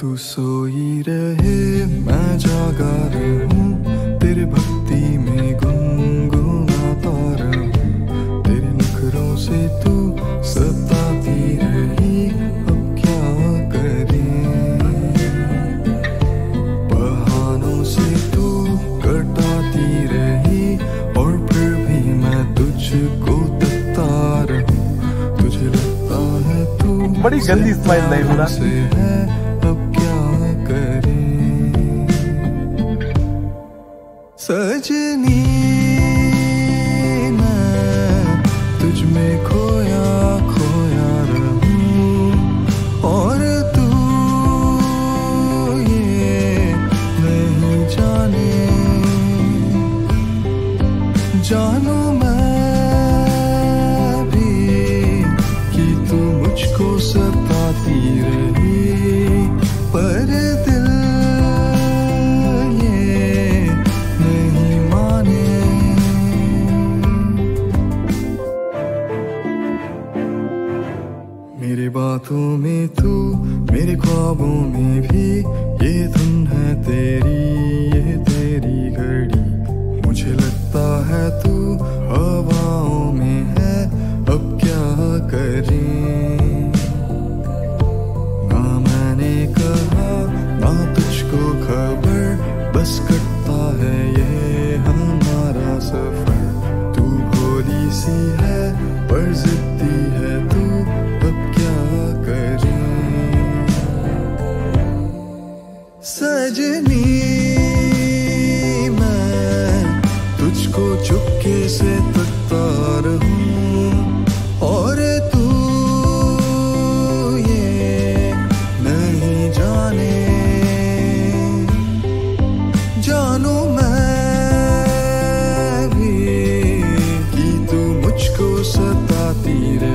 तू सोई रहे मैं जागा रहूं, तेरे भक्ति में गुनगुनाता रहूं। तेरे नखरों से तू सताती रही, अब क्या करें। बहानों से तू कटाती रही, और फिर भी मैं तुझको तकता रहूं। तुझे लगता है तू बड़ी गंदी स्माइल नहीं मेरा से है, अब क्या करें। सजनी मैं तुझ में खोया खोया रहूं, और तू ये नहीं जाने। जानू मैं भी कि तू मुझको सताती रही, पर दिल ये नहीं माने। मेरी बातों में तू, मेरे ख्वाबों में भी, ये धुन है तेरी, ये तेरी घड़ी। मुझे लगता है तू हवाओं में है, अब क्या करें। ना मैंने कहा ना तुझको खबर, बस कटता है ये हमारा सफर। तू भोली सी है पर जिद्दी है तू, अब क्या करें। सजनी मैं तुझको चुपके से तकता रहूं, और तू ये नहीं जाने। जानू मैं भी कि तू मुझको सताती रहे,